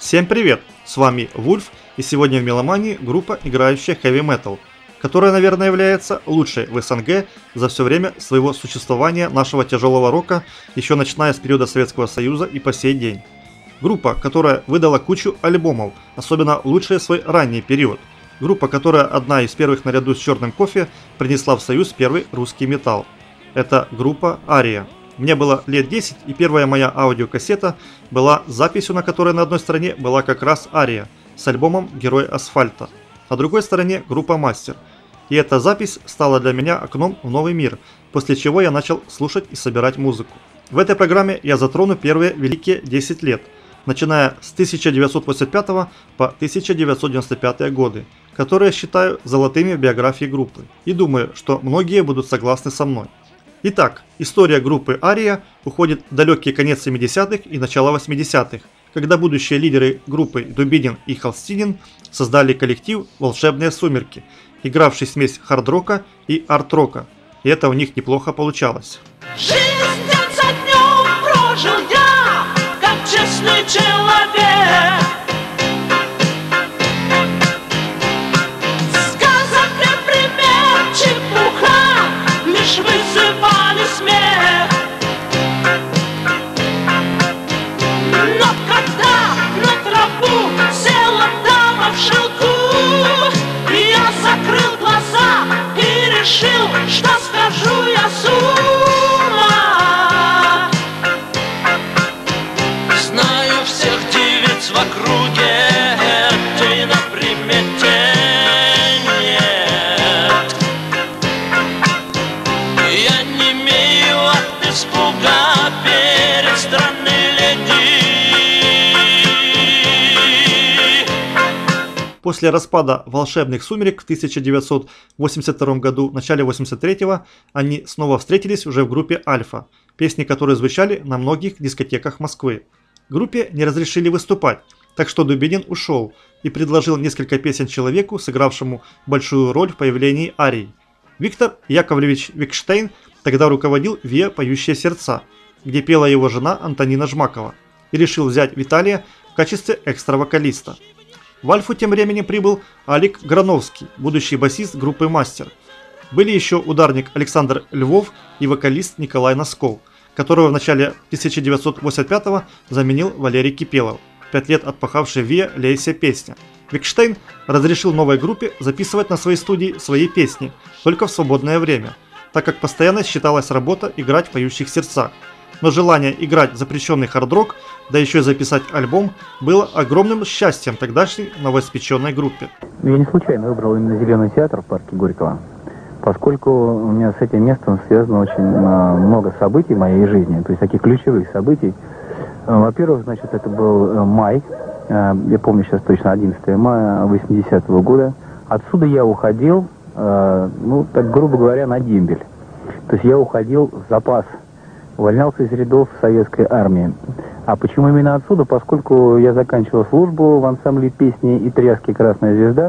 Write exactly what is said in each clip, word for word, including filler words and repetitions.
Всем привет! С вами Вульф, и сегодня в Меломании группа, играющая heavy metal, которая, наверное, является лучшей в СНГ за все время своего существования нашего тяжелого рока, еще начиная с периода Советского Союза и по сей день. Группа, которая выдала кучу альбомов, особенно лучший свой ранний период. Группа, которая одна из первых наряду с Черным кофе принесла в Союз первый русский металл. Это группа Ария. Мне было лет десять, и первая моя аудиокассета была записью, на которой на одной стороне была как раз Ария с альбомом «Герой асфальта», на другой стороне группа Мастер. И эта запись стала для меня окном в новый мир, после чего я начал слушать и собирать музыку. В этой программе я затрону первые великие десять лет, начиная с тысяча девятьсот восемьдесят пятого по тысяча девятьсот девяносто пятый годы, которые я считаю золотыми в биографии группы, и думаю, что многие будут согласны со мной. Итак, история группы Ария уходит в далекий конец семидесятых и начало восьмидесятых, когда будущие лидеры группы Дубинин и Холстинин создали коллектив «Волшебные сумерки», игравший смесь хард-рока и арт-рока, и это у них неплохо получалось. Жизнь день за днем прожил я, как честный человек. Сказок и пример чепуха лишь вызывали смех. Но когда на траву села дама в шелку, я закрыл глаза и решил, что схожу я с ума. Знаю всех девиц в округе, этой на примете нет. Я не имею от испуга перед странной леди. После распада «Волшебных сумерек» в тысяча девятьсот восемьдесят втором году, в начале восемьдесят третьего, они снова встретились уже в группе «Альфа», песни которые звучали на многих дискотеках Москвы. Группе не разрешили выступать, так что Дубинин ушел и предложил несколько песен человеку, сыгравшему большую роль в появлении Арии. Виктор Яковлевич Викштейн тогда руководил ВИА «Поющие сердца», где пела его жена Антонина Жмакова, и решил взять Виталия в качестве экстра-вокалиста. В Альфу тем временем прибыл Алик Грановский, будущий басист группы Мастер. Были еще ударник Александр Львов и вокалист Николай Носков, которого в начале тысяча девятьсот восемьдесят пятого заменил Валерий Кипелов, пять лет отпахавший в ВИА «Лейся песня». Викштейн разрешил новой группе записывать на своей студии свои песни только в свободное время, так как постоянно считалась работа играть в «Поющих сердцах». Но желание играть запрещенный хард-рок, да еще и записать альбом, было огромным счастьем тогдашней новоиспеченной группе. Я не случайно выбрал именно Зеленый театр в парке Горького, поскольку у меня с этим местом связано очень много событий в моей жизни, то есть таких ключевых событий. Во-первых, значит, это был май, я помню сейчас точно одиннадцатое мая восьмидесятого года. Отсюда я уходил, ну, так грубо говоря, на дембель. То есть я уходил в запас. Увольнялся из рядов советской армии. А почему именно отсюда? Поскольку я заканчивал службу в ансамбле песни и тряски «Красная звезда».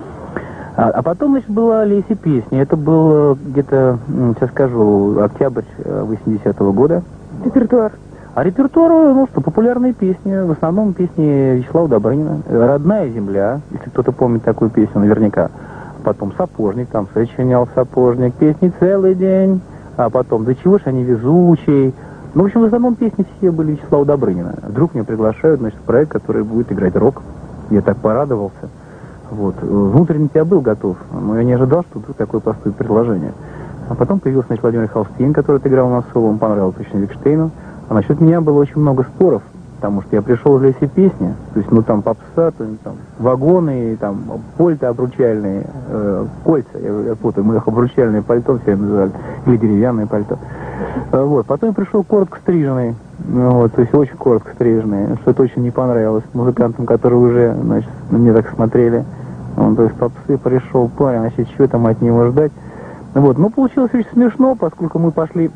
А, а потом, значит, была «Лейся песня». Это был где-то, сейчас скажу, октябрь восьмидесятого года. Репертуар. А репертуар, ну что, популярные песни. В основном песни Вячеслава Добрынина. «Родная земля», если кто-то помнит такую песню, наверняка. Потом «Сапожник», там сочинял «Сапожник», песни «Целый день». А потом, да чего ж они везучие. Ну, в общем, в основном песни все были Вячеслава Добрынина. Вдруг меня приглашают, значит, в проект, который будет играть рок. Я так порадовался. Вот. Внутренне я был готов, но я не ожидал, что вдруг такое поступит предложение. А потом появился, значит, Владимир Холстин, который играл у нас соло, он понравился очень Викштейну. А насчет меня было очень много споров, потому что я пришел в «Лейся песни», то есть, ну, там попса, то, там, вагоны, там, польты обручальные, э, кольца, я, я путаю, мы их обручальные пальто все называли, или деревянное пальто. Э, вот, потом я пришел коротко стриженный, ну, вот, то есть очень коротко стриженный, что это очень не понравилось музыкантам, которые уже, значит, на меня так смотрели. Он, то есть, попсы пришел парень, значит, что там от него ждать. Вот, ну, получилось очень смешно, поскольку мы пошли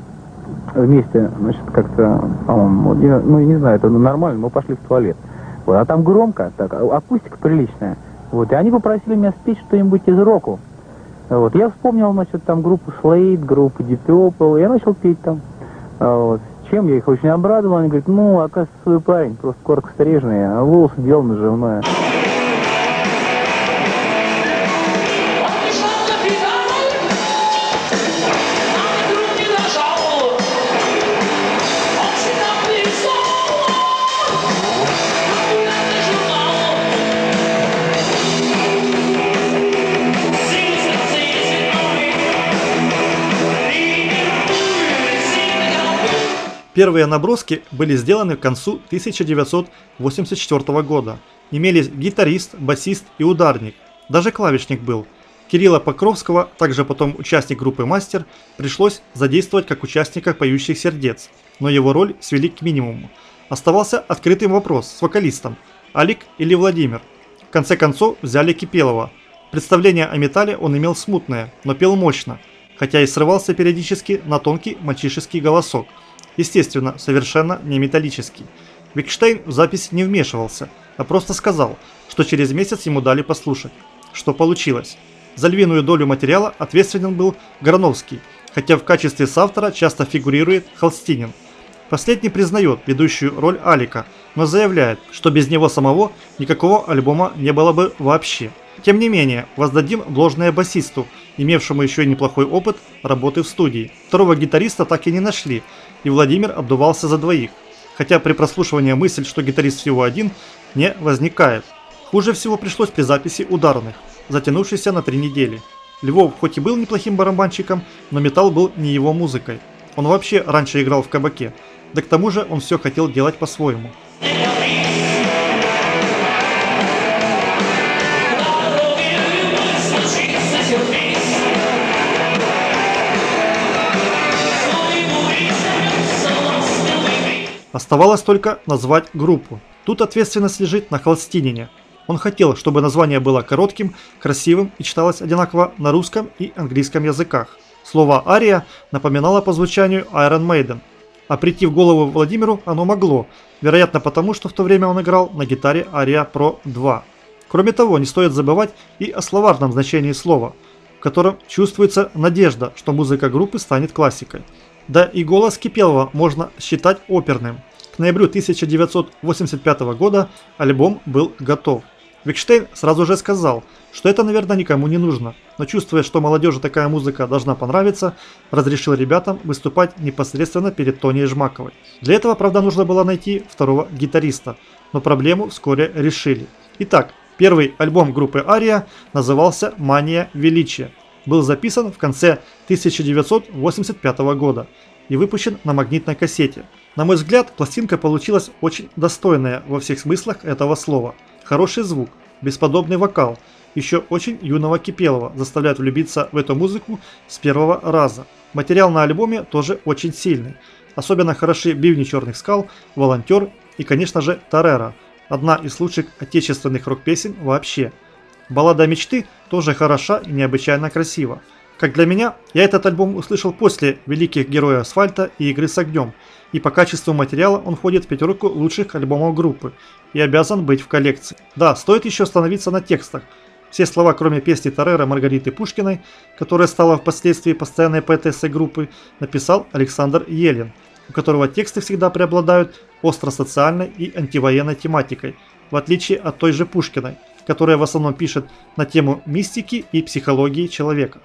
вместе, значит, как-то, по-моему, ну, я не знаю, это нормально, мы пошли в туалет. Вот, а там громко, так, акустика приличная. Вот, и они попросили меня спеть что-нибудь из року. Вот, я вспомнил, значит, там группу Slade, группу Deep Purple, я начал петь там. Вот, чем я их очень обрадовал. Они говорят, ну, оказывается, свой парень, просто коротко стриженный, а волосы делал наживное. Первые наброски были сделаны к концу тысяча девятьсот восемьдесят четвёртого года. Имелись гитарист, басист и ударник. Даже клавишник был. Кирилла Покровского, также потом участник группы «Мастер», пришлось задействовать как участника «Поющих сердец», но его роль свели к минимуму. Оставался открытым вопрос с вокалистом – Алик или Владимир. В конце концов взяли Кипелова. Представление о металле он имел смутное, но пел мощно, хотя и срывался периодически на тонкий мальчишеский голосок. Естественно, совершенно не металлический. Викштейн в запись не вмешивался, а просто сказал, что через месяц ему дали послушать. Что получилось? За львиную долю материала ответственен был Грановский, хотя в качестве соавтора часто фигурирует Холстинин. Последний признает ведущую роль Алика, но заявляет, что без него самого никакого альбома не было бы вообще. Тем не менее, воздадим должное басисту, имевшему еще и неплохой опыт работы в студии. Второго гитариста так и не нашли, и Владимир отдувался за двоих. Хотя при прослушивании мысль, что гитарист всего один, не возникает. Хуже всего пришлось при записи ударных, затянувшейся на три недели. Львов хоть и был неплохим барабанщиком, но металл был не его музыкой. Он вообще раньше играл в кабаке, да к тому же он все хотел делать по-своему. Оставалось только назвать группу. Тут ответственность лежит на Холстинине. Он хотел, чтобы название было коротким, красивым и читалось одинаково на русском и английском языках. Слово «ария» напоминало по звучанию Iron Maiden. А прийти в голову Владимиру оно могло, вероятно потому, что в то время он играл на гитаре Aria Pro два. Кроме того, не стоит забывать и о словарном значении слова, в котором чувствуется надежда, что музыка группы станет классикой. Да и голос Кипелова можно считать оперным. К ноябрю тысяча девятьсот восемьдесят пятого года альбом был готов. Викштейн сразу же сказал, что это, наверное, никому не нужно, но чувствуя, что молодежи такая музыка должна понравиться, разрешил ребятам выступать непосредственно перед Тоней Жмаковой. Для этого, правда, нужно было найти второго гитариста, но проблему вскоре решили. Итак, первый альбом группы Ария назывался «Мания величия». Был записан в конце тысяча девятьсот восемьдесят пятого года и выпущен на магнитной кассете. На мой взгляд, пластинка получилась очень достойная во всех смыслах этого слова. Хороший звук, бесподобный вокал, еще очень юного Кипелова заставляют влюбиться в эту музыку с первого раза. Материал на альбоме тоже очень сильный. Особенно хороши «Бивни черных скал», «Волонтер» и, конечно же, «Торера». Одна из лучших отечественных рок-песен вообще. Баллада мечты тоже хороша и необычайно красива. Как для меня, я этот альбом услышал после «Великих героев асфальта» и «Игры с огнем», и по качеству материала он входит в пятерку лучших альбомов группы и обязан быть в коллекции. Да, стоит еще остановиться на текстах. Все слова, кроме песни Торера Маргариты Пушкиной, которая стала впоследствии постоянной поэтессой группы, написал Александр Елин, у которого тексты всегда преобладают остро-социальной и антивоенной тематикой, в отличие от той же Пушкиной, которая в основном пишет на тему мистики и психологии человека.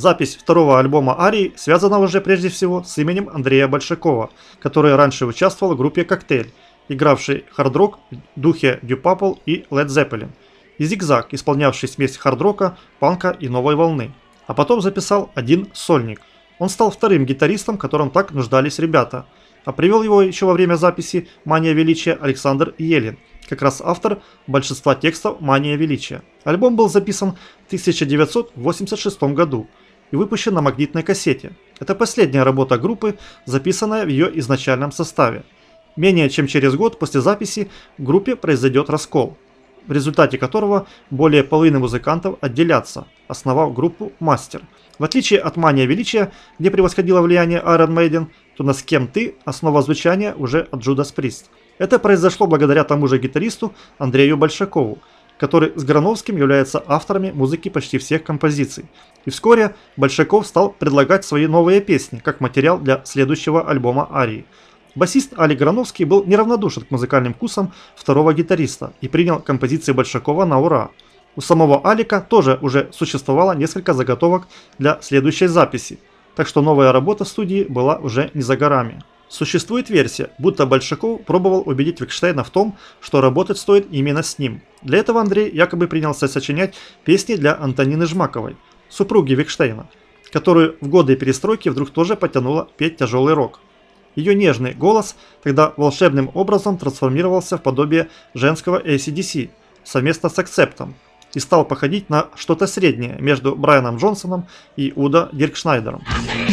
Запись второго альбома Арии связана уже прежде всего с именем Андрея Большакова, который раньше участвовал в группе «Коктейль», игравший хард-рок в духе Deep Purple и Led Zeppelin, и «Зигзаг», исполнявший смесь хард-рока, панка и новой волны. А потом записал один сольник. Он стал вторым гитаристом, в котором так нуждались ребята, а привел его еще во время записи «Мания величия» Александр Елин, как раз автор большинства текстов «Мания величия». Альбом был записан в тысяча девятьсот восемьдесят шестом году и выпущен на магнитной кассете. Это последняя работа группы, записанная в ее изначальном составе. Менее чем через год после записи в группе произойдет раскол, в результате которого более половины музыкантов отделятся, основав группу «Мастер». В отличие от «Мания величия», где превосходило влияние Iron Maiden, то на «С кем ты» основа звучания уже от Judas Priest. Это произошло благодаря тому же гитаристу Андрею Большакову, который с Грановским является авторами музыки почти всех композиций. И вскоре Большаков стал предлагать свои новые песни как материал для следующего альбома Арии. Басист Алик Грановский был неравнодушен к музыкальным вкусам второго гитариста и принял композиции Большакова на ура. У самого Алика тоже уже существовало несколько заготовок для следующей записи, так что новая работа в студии была уже не за горами. Существует версия, будто Большаков пробовал убедить Викштейна в том, что работать стоит именно с ним. Для этого Андрей якобы принялся сочинять песни для Антонины Жмаковой, супруги Викштейна, которую в годы перестройки вдруг тоже потянула петь тяжелый рок. Ее нежный голос тогда волшебным образом трансформировался в подобие женского эй си ди си совместно с Акцептом и стал походить на что-то среднее между Брайаном Джонсоном и Удо Диркшнайдером.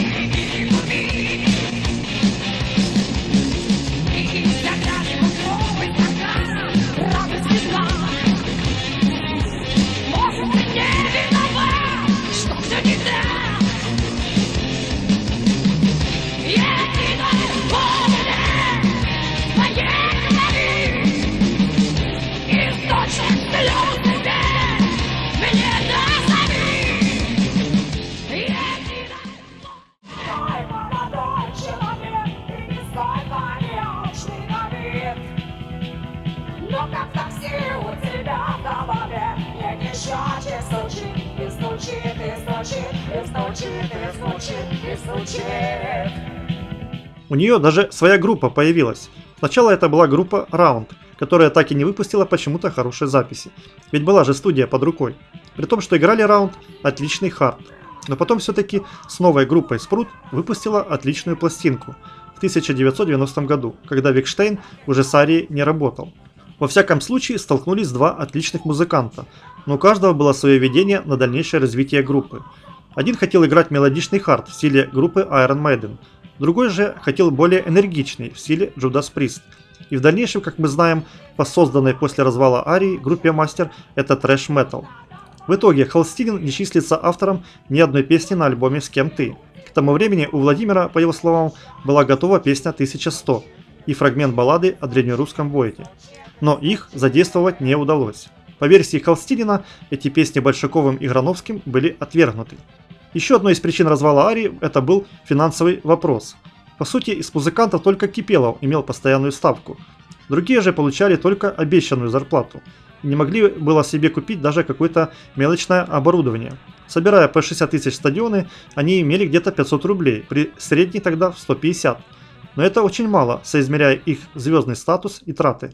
У нее даже своя группа появилась. Сначала это была группа Round, которая так и не выпустила почему-то хорошие записи. Ведь была же студия под рукой. При том, что играли Round отличный хард. Но потом все-таки с новой группой Спрут выпустила отличную пластинку в тысяча девятьсот девяностом году, когда Викштейн уже с Арией не работал. Во всяком случае столкнулись два отличных музыканта, но у каждого было свое видение на дальнейшее развитие группы. Один хотел играть мелодичный хард в стиле группы Iron Maiden, другой же хотел более энергичный в стиле Judas Priest. И в дальнейшем, как мы знаем, по созданной после развала Арии группе Мастер, это трэш-метал. В итоге Холстинин не числится автором ни одной песни на альбоме «С кем ты». К тому времени у Владимира, по его словам, была готова песня тысяча сто и фрагмент баллады о древнерусском воине. Но их задействовать не удалось. По версии Холстинина, эти песни Большаковым и Грановским были отвергнуты. Еще одной из причин развала Арии это был финансовый вопрос. По сути, из музыкантов только Кипелов имел постоянную ставку. Другие же получали только обещанную зарплату. И не могли было себе купить даже какое-то мелочное оборудование. Собирая по шестьдесят тысяч стадионы, они имели где-то пятьсот рублей, при средней тогда в сто пятьдесят. Но это очень мало, соизмеряя их звездный статус и траты.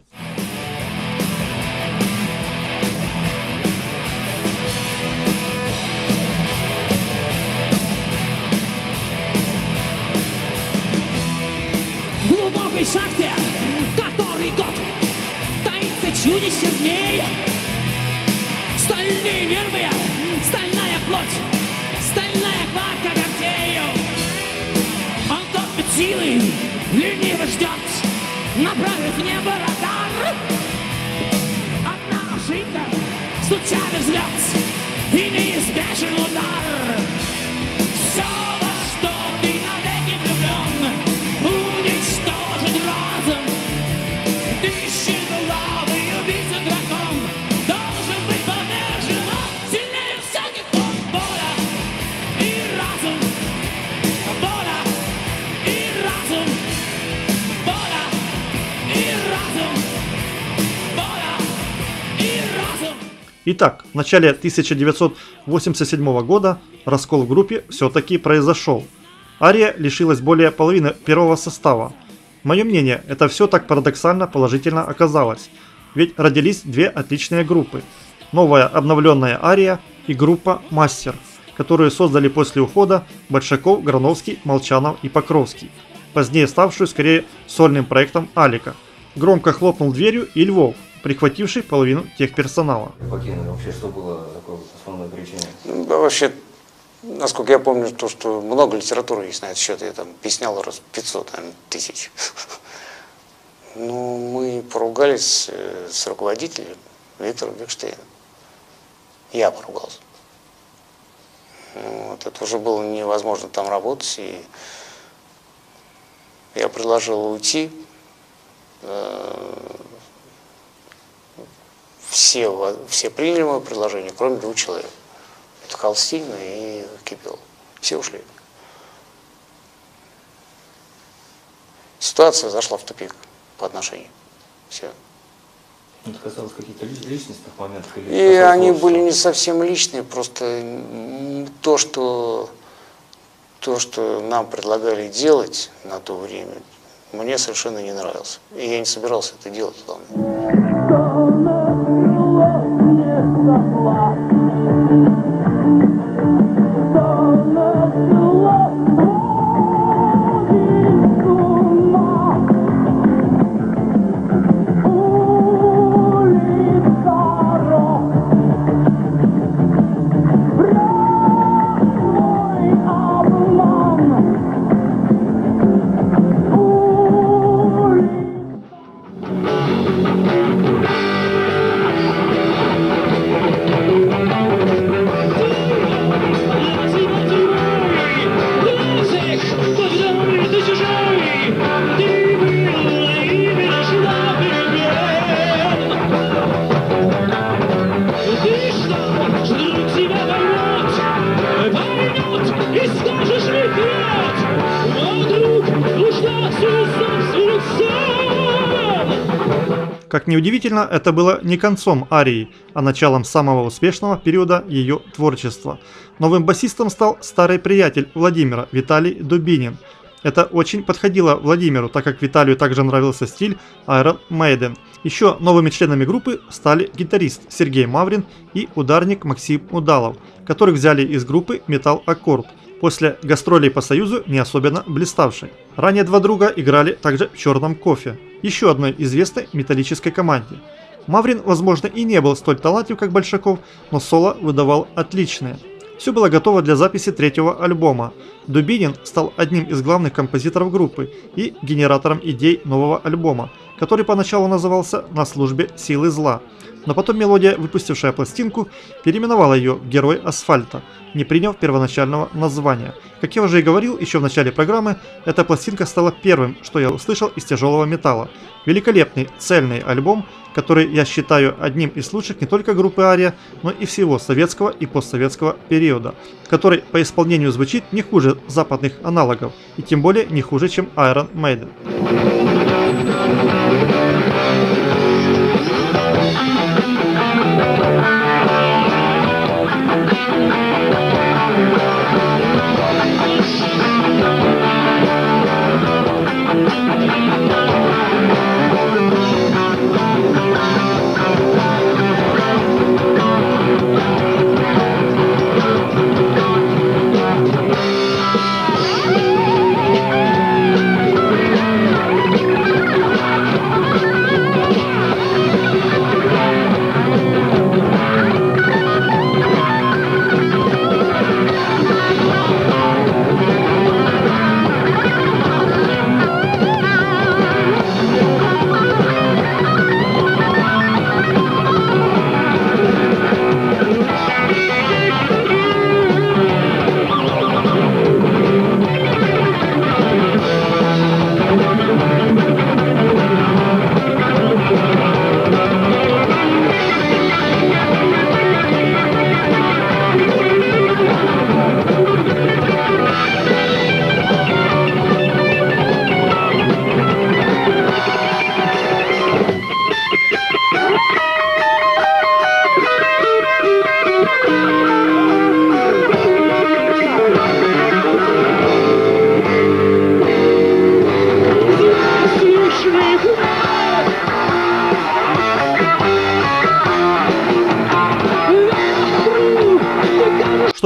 Шахте, который год таится чудище в ней. Стальные нервы, стальная плоть, стальная хватка когтей. Он топит силы, лениво ждет, направив в небо радар. Одна ошибка, случайный взгляд и неизбежен удар. Все, во что ты навеки влюблен, уничтожить разом. Дышит лавы и убийца дракон должен быть повержен. Сильнее всяких он воля и разум. Воля и разум. Воля и разум. Воля и разум. Итак, в начале тысяча девятьсот восемьдесят седьмого года раскол в группе все-таки произошел. Ария лишилась более половины первого состава. Мое мнение, это все так парадоксально положительно оказалось. Ведь родились две отличные группы. Новая обновленная Ария и группа Мастер, которую создали после ухода Большаков, Грановский, Молчанов и Покровский, позднее ставшую скорее сольным проектом Алика. Громко хлопнул дверью и Львов, прихвативший половину техперсонала. Покинули. Вообще, что было такой основной причиной? Да, вообще, насколько я помню, то, что много литературы есть на этот счет, я там песнял раз пятьсот тысяч. Ну, мы поругались с руководителем Виктором Бекштейном. Я поругался. Вот, это уже было невозможно там работать, и я предложил уйти. Все, все приняли мое предложение, кроме двух человек. Это Холстина и Кипел. Все ушли. Ситуация зашла в тупик по отношению. Все. Это касалось каких-то личностных моментов? Или И они были не совсем личные, просто то, что, то, что нам предлагали делать на то время, мне совершенно не нравилось. И я не собирался это делать. Как ни удивительно, это было не концом Арии, а началом самого успешного периода ее творчества. Новым басистом стал старый приятель Владимира, Виталий Дубинин. Это очень подходило Владимиру, так как Виталию также нравился стиль Iron Maiden. Еще новыми членами группы стали гитарист Сергей Маврин и ударник Максим Удалов, которых взяли из группы Metal Accord, после гастролей по Союзу не особенно блиставшей. Ранее два друга играли также в Черном Кофе, еще одной известной металлической команде. Маврин, возможно, и не был столь талантлив, как Большаков, но соло выдавал отличное. Все было готово для записи третьего альбома. Дубинин стал одним из главных композиторов группы и генератором идей нового альбома, который поначалу назывался «На службе силы зла». Но потом мелодия, выпустившая пластинку, переименовала ее в «Герой асфальта», не приняв первоначального названия. Как я уже и говорил еще в начале программы, эта пластинка стала первым, что я услышал из тяжелого металла. Великолепный, цельный альбом, который я считаю одним из лучших не только группы Ария, но и всего советского и постсоветского периода, который по исполнению звучит не хуже западных аналогов, и тем более не хуже, чем Iron Maiden.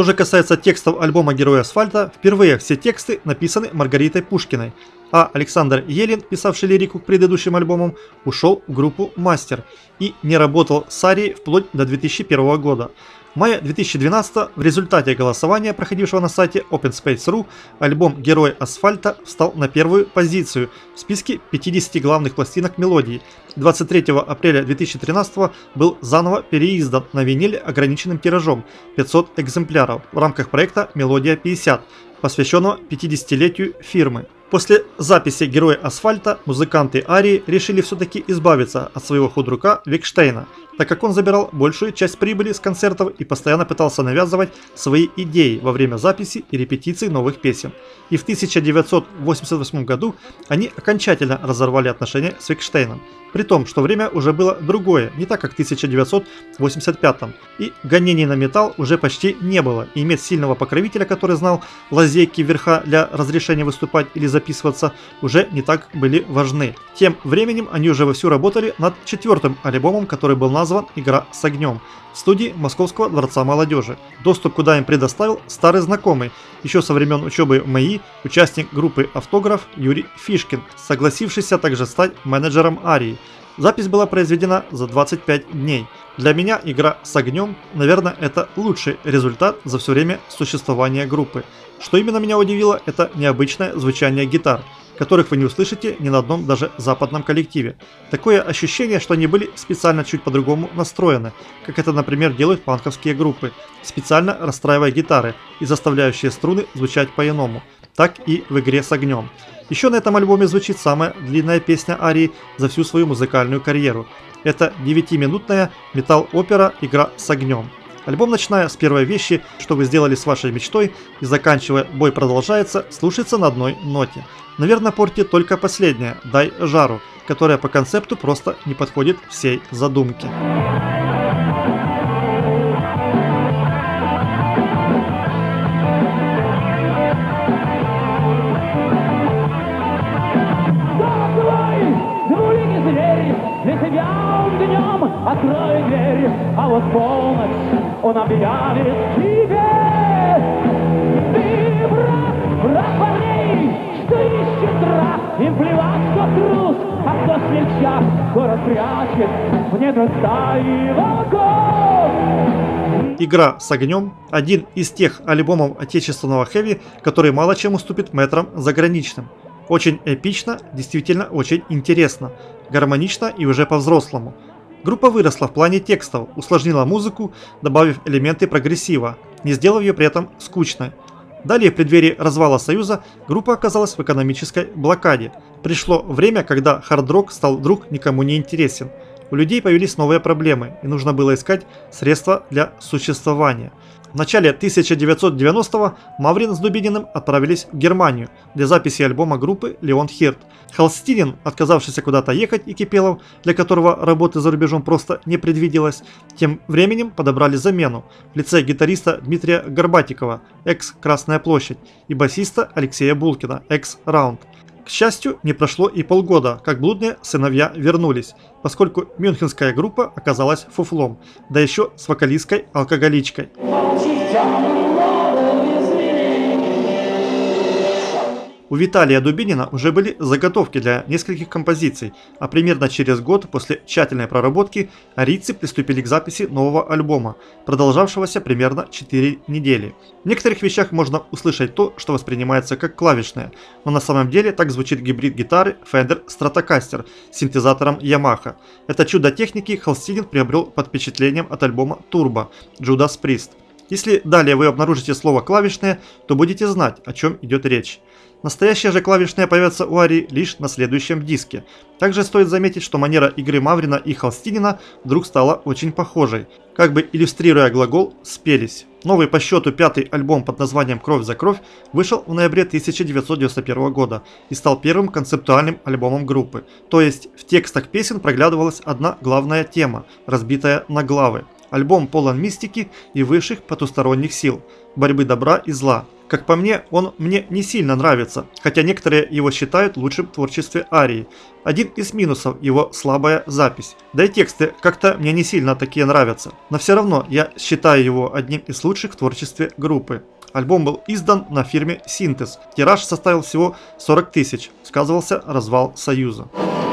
же касается текстов альбома «Герой асфальта», впервые все тексты написаны Маргаритой Пушкиной, а Александр Елин, писавший лирику к предыдущим альбомам, ушел в группу «Мастер» и не работал с Арией вплоть до две тысячи первого года. В мае две тысячи двенадцатого в результате голосования, проходившего на сайте опен спейс точка ру, альбом «Герой асфальта» встал на первую позицию в списке пятидесяти главных пластинок мелодии. двадцать третьего апреля две тысячи тринадцатого был заново переиздан на виниле ограниченным тиражом пятьсот экземпляров в рамках проекта «Мелодия пятьдесят», посвященного пятидесятилетию фирмы. После записи «Героя асфальта» музыканты Арии решили все-таки избавиться от своего худрука Викштейна, так как он забирал большую часть прибыли с концертов и постоянно пытался навязывать свои идеи во время записи и репетиций новых песен. И в тысяча девятьсот восемьдесят восьмом году они окончательно разорвали отношения с Викштейном, при том, что время уже было другое, не так как в тысяча девятьсот восемьдесят пятом, и гонений на металл уже почти не было, и иметь сильного покровителя, который знал лазейки верха для разрешения выступать или записываться, уже не так были важны. Тем временем они уже вовсю работали над четвертым альбомом, который был назван «Игра с огнем», в студии Московского дворца молодежи, доступ куда им предоставил старый знакомый, еще со времен учебы в МАИ, участник группы «Автограф» Юрий Фишкин, согласившийся также стать менеджером Арии. Запись была произведена за двадцать пять дней. Для меня «Игра с огнем», наверное, это лучший результат за все время существования группы. Что именно меня удивило, это необычное звучание гитар, которых вы не услышите ни на одном даже западном коллективе. Такое ощущение, что они были специально чуть по-другому настроены, как это, например, делают панковские группы, специально расстраивая гитары и заставляющие струны звучать по-иному, так и в «Игре с огнем». Еще на этом альбоме звучит самая длинная песня Арии за всю свою музыкальную карьеру. Это девятиминутная метал-опера «Игра с огнем». Альбом, начиная с первой вещи, что вы сделали с вашей мечтой, и заканчивая «Бой продолжается», слушается на одной ноте. Наверное, портит только последняя «Дай жару», которая по концепту просто не подходит всей задумке. Открой дверь, а вот полночь он объявит тебе. Ты брат, брат парней, что ищет страх. Им плевать, кто трус, а кто смельчак. Город прячет в недра стаи волков. «Игра с огнем» – один из тех альбомов отечественного хэви, который мало чем уступит метрам заграничным. Очень эпично, действительно очень интересно, гармонично и уже по-взрослому. Группа выросла в плане текстов, усложнила музыку, добавив элементы прогрессива, не сделав ее при этом скучной. Далее, в преддверии развала Союза, группа оказалась в экономической блокаде. Пришло время, когда хард-рок стал вдруг никому не интересен. У людей появились новые проблемы, и нужно было искать средства для существования. В начале тысяча девятьсот девяностого Маврин с Дубининым отправились в Германию для записи альбома группы «Леон Хирт». Холстинин, отказавшийся куда-то ехать, и Кипелов, для которого работы за рубежом просто не предвиделось, тем временем подобрали замену в лице гитариста Дмитрия Горбатикова, экс-Красная площадь, и басиста Алексея Булкина, экс-Раунд. К счастью, не прошло и полгода, как блудные сыновья вернулись, поскольку мюнхенская группа оказалась фуфлом, да еще с вокалисткой-алкоголичкой. У Виталия Дубинина уже были заготовки для нескольких композиций, а примерно через год после тщательной проработки арийцы приступили к записи нового альбома, продолжавшегося примерно четыре недели. В некоторых вещах можно услышать то, что воспринимается как клавишное, но на самом деле так звучит гибрид гитары Fender Stratocaster с синтезатором Yamaha. Это чудо техники Холстинин приобрел под впечатлением от альбома Turbo Judas Priest. Если далее вы обнаружите слово «клавишное», то будете знать, о чем идет речь. Настоящие же клавишные появятся у Арии лишь на следующем диске. Также стоит заметить, что манера игры Маврина и Холстинина вдруг стала очень похожей. Как бы иллюстрируя глагол «спелись». Новый по счету пятый альбом под названием «Кровь за кровь» вышел в ноябре тысяча девятьсот девяносто первого года и стал первым концептуальным альбомом группы. То есть в текстах песен проглядывалась одна главная тема, разбитая на главы. Альбом полон мистики и высших потусторонних сил, борьбы добра и зла. Как по мне, он мне не сильно нравится, хотя некоторые его считают лучшим в творчестве Арии. Один из минусов – его слабая запись. Да и тексты как-то мне не сильно такие нравятся. Но все равно я считаю его одним из лучших в творчестве группы. Альбом был издан на фирме Синтез. Тираж составил всего сорок тысяч. Сказывался развал Союза.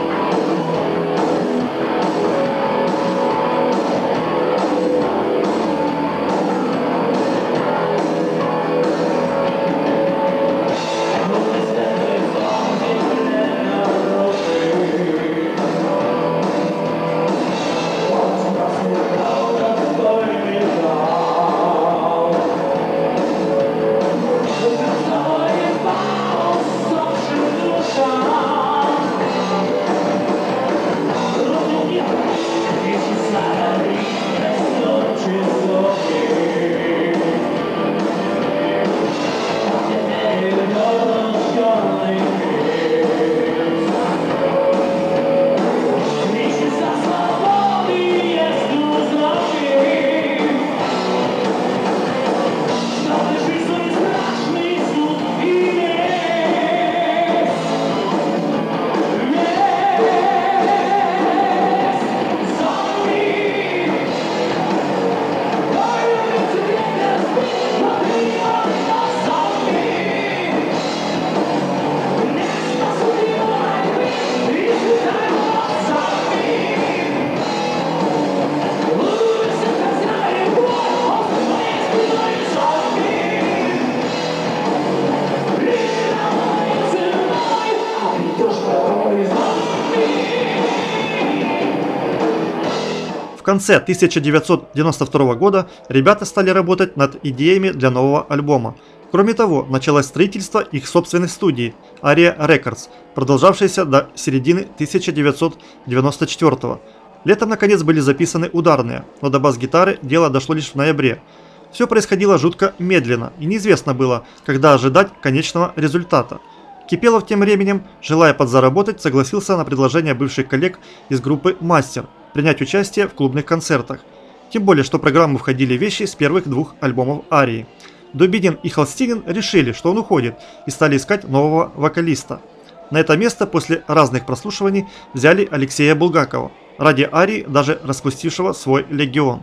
В конце тысяча девятьсот девяносто второго года ребята стали работать над идеями для нового альбома. Кроме того, началось строительство их собственной студии Aria Records, продолжавшейся до середины тысяча девятьсот девяносто четвёртого. Летом наконец были записаны ударные, но до бас-гитары дело дошло лишь в ноябре. Все происходило жутко медленно, и неизвестно было, когда ожидать конечного результата. Кипелов тем временем, желая подзаработать, согласился на предложение бывших коллег из группы «Мастер» принять участие в клубных концертах. Тем более, что в программу входили вещи с первых двух альбомов Арии. Дубинин и Холстинин решили, что он уходит, и стали искать нового вокалиста. На это место после разных прослушиваний взяли Алексея Булгакова, ради Арии даже распустившего свой легион.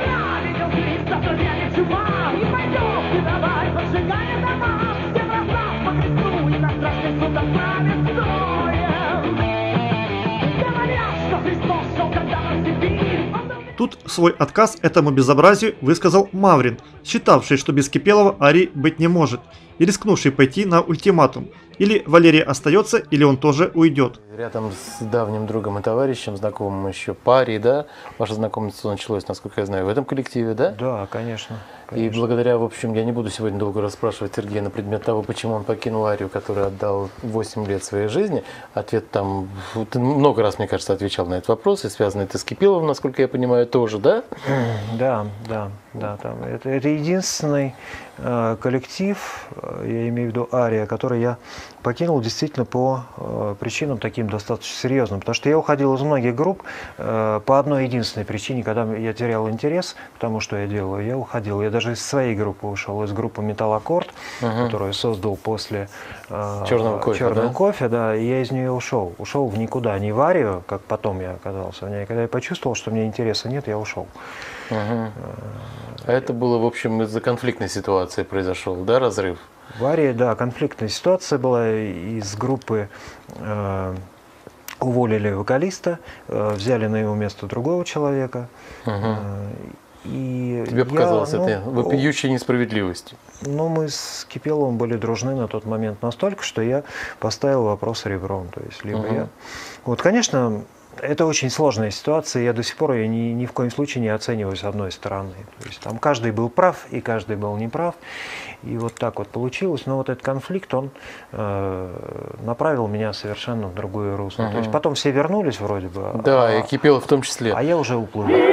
Тут свой отказ этому безобразию высказал Маврин, считавший, что без Кипелова Арии быть не может, и рискнувший пойти на ультиматум. Или Валерий остается, или он тоже уйдет. Рядом с давним другом и товарищем, знакомым еще Пари, да? Ваше знакомство началось, насколько я знаю, в этом коллективе, да? Да, конечно. И благодаря, в общем, я не буду сегодня долго расспрашивать Сергея на предмет того, почему он покинул Арию, который отдал восемь лет своей жизни. Ответ там, ты много раз, мне кажется, отвечал на этот вопрос, и связанный это с Кипеловым, насколько я понимаю, тоже, да? Да, да, да. Там. Это, это единственный э, коллектив, я имею в виду Ария, который я покинул действительно по э, причинам таким достаточно серьезным. Потому что я уходил из многих групп э, по одной единственной причине, когда я терял интерес к тому, что я делаю, я уходил. Я даже из своей группы ушел, из группы Металлаккорд, uh-huh. которую я создал после э, Черного кофе, Черного да? кофе, да, и я из нее ушел. Ушел в никуда, не в Арию, как потом я оказался в ней. Когда я почувствовал, что мне интереса нет, я ушел. Uh-huh. А это было, в общем, из-за конфликтной ситуации произошел, да, разрыв? В Арии, да, конфликтная ситуация была. Из группы э, уволили вокалиста, э, взяли на его место другого человека. Uh-huh. э, и Тебе показалось я, ну, это вопиющей несправедливостью? Ну, мы с Кипеловым были дружны на тот момент настолько, что я поставил вопрос ребром. То есть, либо uh-huh. я... Вот, конечно, это очень сложная ситуация, я до сих пор ее ни, ни в коем случае не оцениваю с одной стороны. То есть там каждый был прав и каждый был неправ, и вот так вот получилось. Но вот этот конфликт, он э, направил меня совершенно в другое русло. Uh-huh. То есть потом все вернулись вроде бы. Да, а, и Кипелов в том числе. А я уже уплыл. И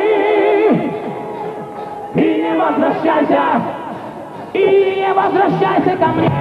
не возвращайся, и не возвращайся ко мне.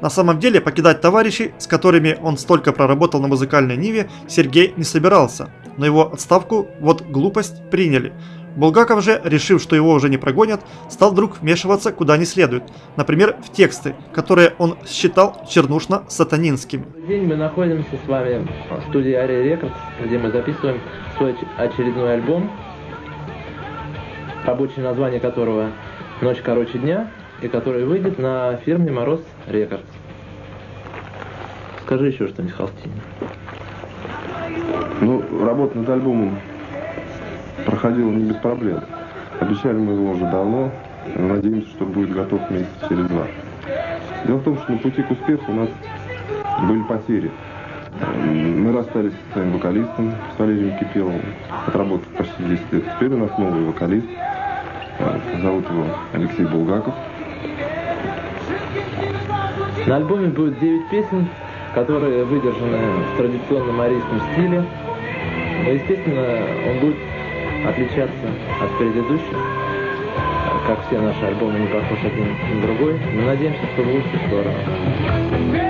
На самом деле покидать товарищей, с которыми он столько проработал на музыкальной ниве, Сергей не собирался. Но его отставку, вот глупость, приняли. Булгаков же, решив, что его уже не прогонят, стал вдруг вмешиваться куда не следует. Например, в тексты, которые он считал чернушно-сатанинскими. День мы находимся с вами в студии Ария Рекордс, где мы записываем свой очередной альбом, рабочее название которого «Ночь короче дня», и который выйдет на фирме Мороз Рекордс. Скажи еще что-нибудь, Холстин. Ну, работа над альбомом проходила не без проблем. Обещали мы его уже давно. Надеемся, что будет готов месяца через два. Дело в том, что на пути к успеху у нас были потери. Мы расстались с своим вокалистом, с Валерием Кипеловым, отработав почти десять лет. Теперь у нас новый вокалист. Зовут его Алексей Булгаков. На альбоме будет девять песен, которые выдержаны в традиционном арийском стиле. Но, естественно, он будет отличаться от предыдущих. Как все наши альбомы не похожи один на другой. Мы надеемся, что в лучшую сторону.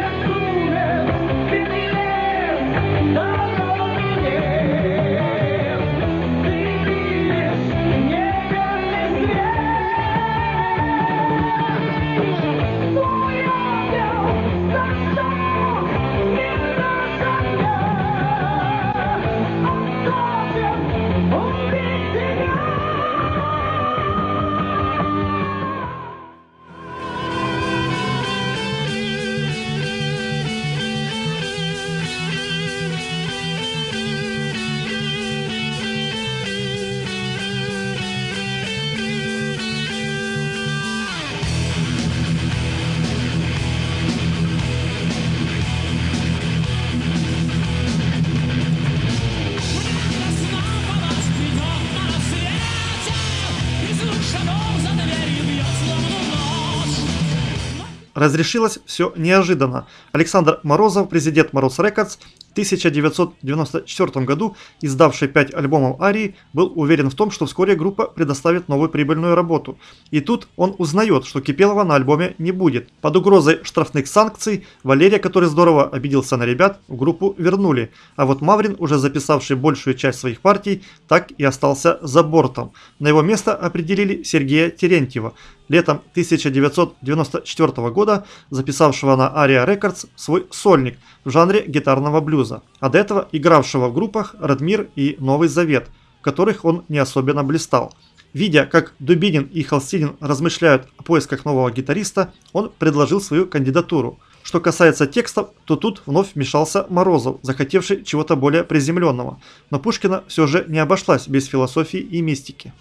Разрешилось все неожиданно. Александр Морозов, президент Мороз Рекордс, в тысяча девятьсот девяносто четвёртом году, издавший пять альбомов Арии, был уверен в том, что вскоре группа предоставит новую прибыльную работу. И тут он узнает, что Кипелова на альбоме не будет. Под угрозой штрафных санкций Валерия, который здорово обиделся на ребят, в группу вернули. А вот Маврин, уже записавший большую часть своих партий, так и остался за бортом. На его место определили Сергея Терентьева, летом тысяча девятьсот девяносто четвёртого года записавшего на Ария Рекордс свой сольник в жанре гитарного блюза, а до этого игравшего в группах Радмир и Новый Завет, в которых он не особенно блистал. Видя, как Дубинин и Холстинин размышляют о поисках нового гитариста, он предложил свою кандидатуру. Что касается текстов, то тут вновь вмешался Морозов, захотевший чего-то более приземленного. Но Пушкина все же не обошлась без философии и мистики.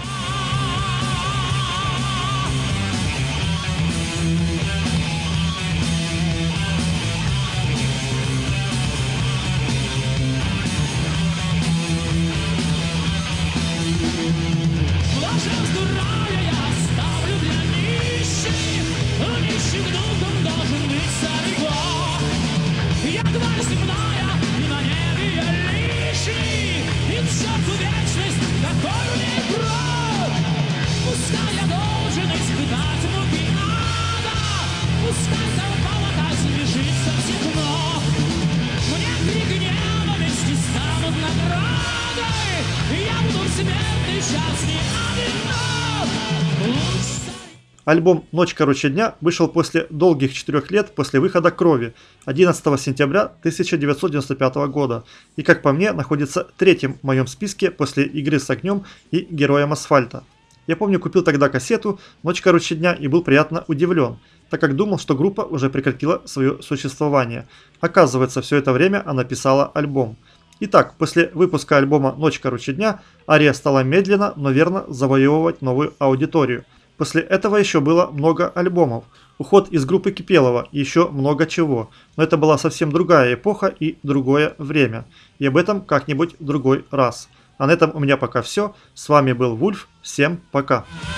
Альбом «Ночь короче дня» вышел после долгих четырех лет после выхода «Крови» одиннадцатого сентября тысяча девятьсот девяносто пятого года и, как по мне, находится третьим в моем списке после «Игры с огнем» и «Героем асфальта». Я помню, купил тогда кассету «Ночь короче дня» и был приятно удивлен, так как думал, что группа уже прекратила свое существование. Оказывается, все это время она писала альбом. Итак, после выпуска альбома «Ночь короче дня» Ария стала медленно, но верно завоевывать новую аудиторию. После этого еще было много альбомов, уход из группы Кипелова и еще много чего, но это была совсем другая эпоха и другое время, и об этом как-нибудь в другой раз. А на этом у меня пока все, с вами был Вульф, всем пока.